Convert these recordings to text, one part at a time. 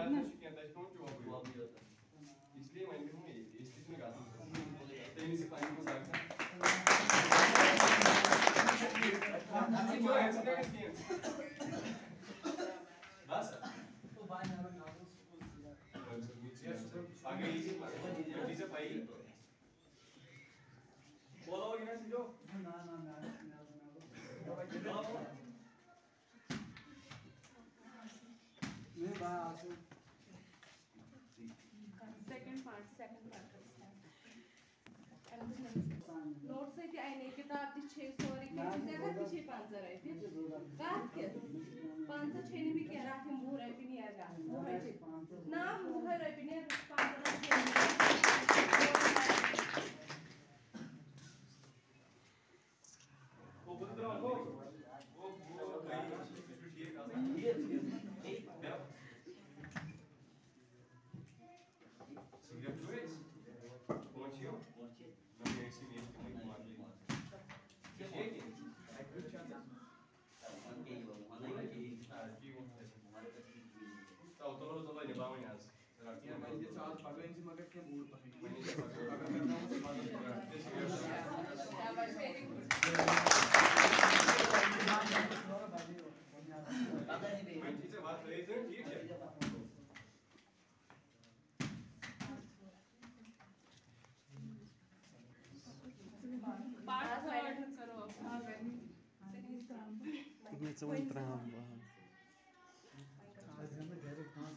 ना शिकें तज कौन जवाब होता इसलिए मैं भी हूं इस चीज में गाता हूं तेरी से पानी को साखा अच्छी जो एक्सपीरियंस बस तो बाय ना गाता स्कूल आगे इजी चीजें पाई बोलो ना सीधो ना मैं बात सेकंड पार्ट नोट से आई नहीं किताब दी 600 और एक जगह पीछे 500 है फिर बात क्या 500 6 भी कह रहा थे मुहर है भी नहीं आएगा ना मुहर है भी नहीं 500 वो बोल रहा हूं वो ठीक है सिगरेट जुएस पहुंचियो मैं ऐसी में कोई मार ली ये एक्टिव चाहता Oke, mana lagi? tahu tolong ini bawa nih as या मैं ये साल पगन से मगर के मूड पर मैंने ये अगर करना हो तो बात मैं चीजें बात रही थी ठीक है पार्ट साइड करो It's one tram. आज हम डायरेक्ट पास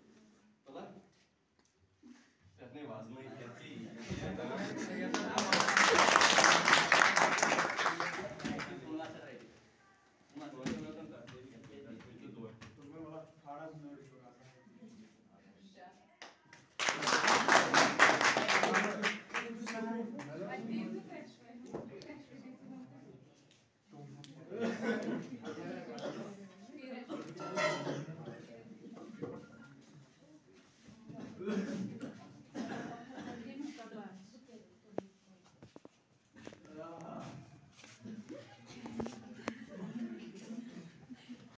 अपने वाजमा ही कहती